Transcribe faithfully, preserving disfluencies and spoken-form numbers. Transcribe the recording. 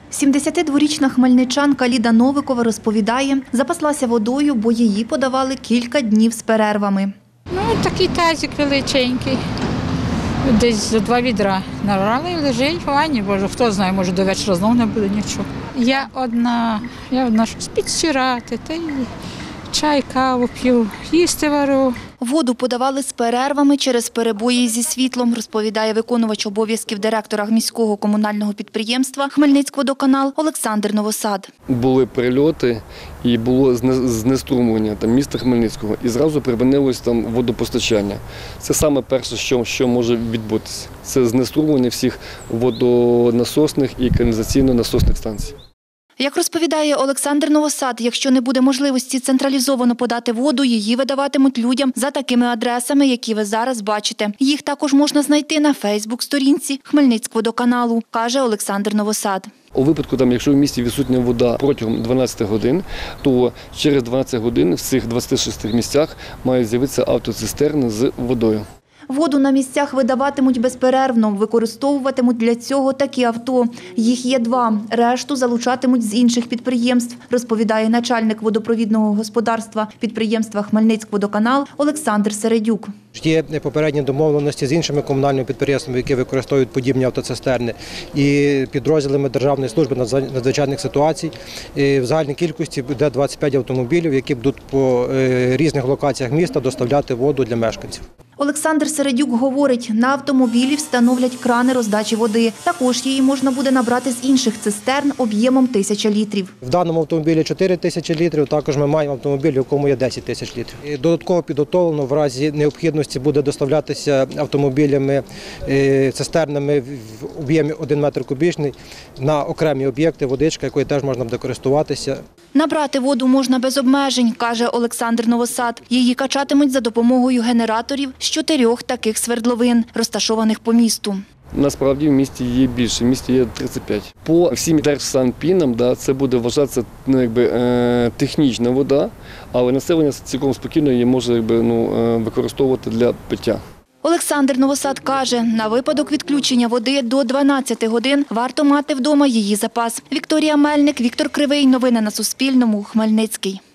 сімдесятидворічна хмельничанка Ліда Новикова розповідає, запаслася водою, бо її подавали кілька днів з перервами. Ну, такий тазик величенький, десь за два відра набрали і лежить в ванні. Боже, хто знає, може до вечора знову не буде нічого. Я одна, я одна щось підстирати, та й чай, каву п'ю, їсти варю. Воду подавали з перервами через перебої зі світлом, розповідає виконувач обов'язків директора міського комунального підприємства «Хмельницькводоканал» Олександр Новосад. Були прильоти і було знеструмлення там, міста Хмельницького, і зразу припинилось там водопостачання. Це саме перше, що, що може відбутися. Це знеструмлення всіх водонасосних і каналізаційно-насосних станцій. Як розповідає Олександр Новосад, якщо не буде можливості централізовано подати воду, її видаватимуть людям за такими адресами, які ви зараз бачите. Їх також можна знайти на фейсбук-сторінці Хмельницькводоканалу, каже Олександр Новосад. У випадку, там, якщо в місті відсутня вода протягом дванадцяти годин, то через дванадцять годин в цих двадцяти шести місцях мають з'явитися автоцистерни з водою. Воду на місцях видаватимуть безперервно, використовуватимуть для цього такі авто. Їх є два, решту залучатимуть з інших підприємств, розповідає начальник водопровідного господарства підприємства «Хмельницькводоканал» Олександр Середюк. Є попередні домовленості з іншими комунальними підприємствами, які використовують подібні автоцистерни, і підрозділами Державної служби надзвичайних ситуацій. І в загальній кількості буде двадцять п'ять автомобілів, які будуть по різних локаціях міста доставляти воду для мешканців. Олександр Середюк говорить, на автомобілі встановлять крани роздачі води. Також її можна буде набрати з інших цистерн об'ємом тисяча літрів. В даному автомобілі чотири тисячі літрів, також ми маємо автомобіль, в якому є десять тисяч літрів. І додатково підготовлено в разі необхідності буде доставлятися автомобілями, цистернами в об'ємі один метр кубічний на окремі об'єкти, водичка, якою теж можна буде користуватися. Набрати воду можна без обмежень, каже Олександр Новосад. Її качатимуть за допомогою генераторів з чотирьох таких свердловин, розташованих по місту. Насправді в місті є більше, в місті є тридцять п'ять. По всім держсанпінам да, це буде вважатися ну, якби, е, технічна вода, але населення цілком спокійно її може якби, ну, е, використовувати для пиття. Олександр Новосад каже, на випадок відключення води до дванадцяти годин варто мати вдома її запас. Вікторія Мельник, Віктор Кривий. Новини на Суспільному. Хмельницький.